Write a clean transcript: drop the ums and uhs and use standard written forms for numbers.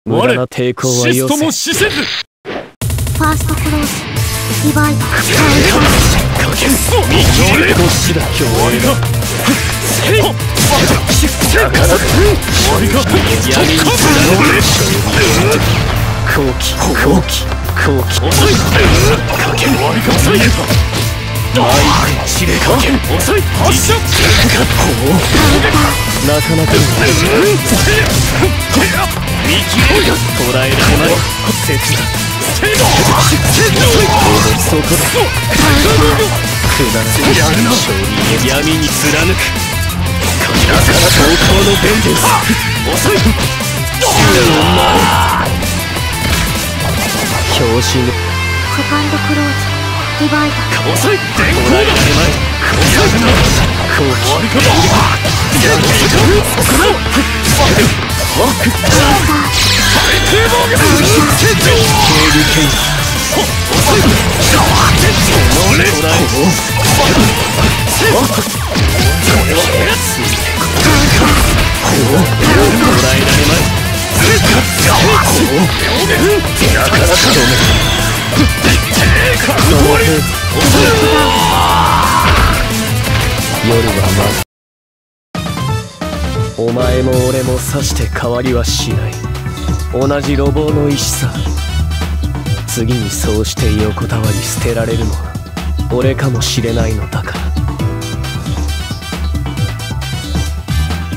無駄な抵抗はよせ。 シストも死せず。 ファーストクローズリバイバルこっちだ今日俺がだから闇に貫く後期かける遅い司令官遅い発射なかなか見切れ捉えられない切なそこだくだらない勝利闇に貫くだから投稿のベンジェンス遅い表紙のセカンドクローズリバイバル遅い電光だ後期夜はまだお前も俺もさして変わりはしない同じ路傍の石さ。次にそうして横たわり捨てられるのは俺かもしれないのだから。